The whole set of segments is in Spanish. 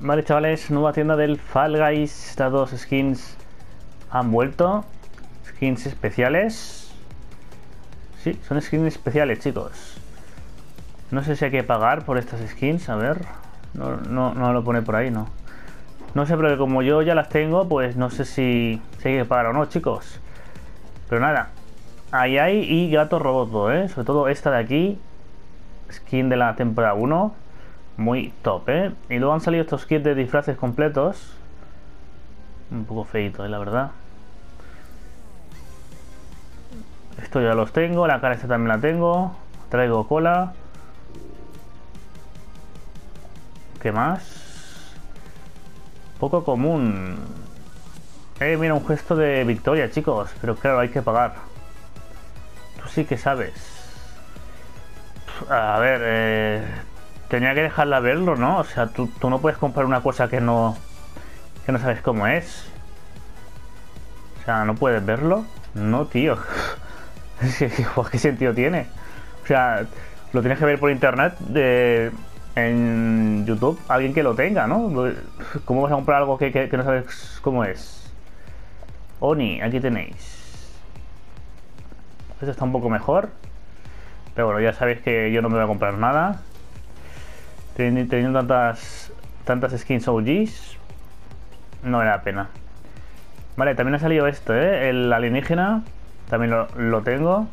Vale, chavales, nueva tienda del Fall Guys. Estas dos skins han vuelto. Skins especiales. Sí, son skins especiales, chicos. No sé si hay que pagar por estas skins. A ver. No lo pone por ahí, no. No sé, pero como yo ya las tengo, pues no sé si hay que pagar o no, chicos. Pero nada. Ahí hay y gato roboto, ¿eh? Sobre todo esta de aquí. Skin de la temporada 1. Muy top, ¿eh? Y luego han salido estos kits de disfraces completos. Un poco feito, la verdad. Esto ya los tengo. La cara esta también la tengo. Traigo cola. ¿Qué más? Poco común. Mira, un gesto de victoria, chicos. Pero claro, hay que pagar. Tú sí que sabes. A ver, tenía que dejarla verlo, ¿no? O sea, tú no puedes comprar una cosa que no sabes cómo es. O sea, ¿no puedes verlo? No, tío. ¿Qué sentido tiene? O sea, lo tienes que ver por internet en YouTube, alguien que lo tenga, ¿no? ¿Cómo vas a comprar algo que no sabes cómo es? Oni, aquí tenéis. Esto está un poco mejor. Pero bueno, ya sabéis que yo no me voy a comprar nada. Teniendo tantas skins OGs, no vale la pena. Vale, también ha salido esto, ¿eh? El alienígena. También lo tengo.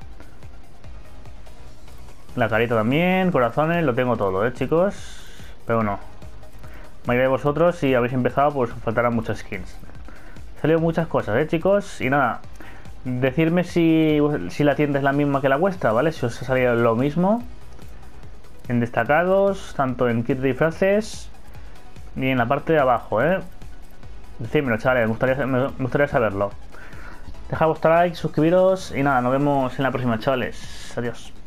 La carita también, corazones, lo tengo todo, chicos. Pero bueno, mayoría de vosotros, si habéis empezado, pues os faltarán muchas skins. Han salido muchas cosas, chicos. Y nada, decidme si la tienda es la misma que la vuestra, ¿vale? Si os ha salido lo mismo en destacados, tanto en kit de disfraces y en la parte de abajo, Decídmelo, chavales, me gustaría saberlo. Dejad vuestro like, suscribiros y nada, nos vemos en la próxima, chavales. Adiós.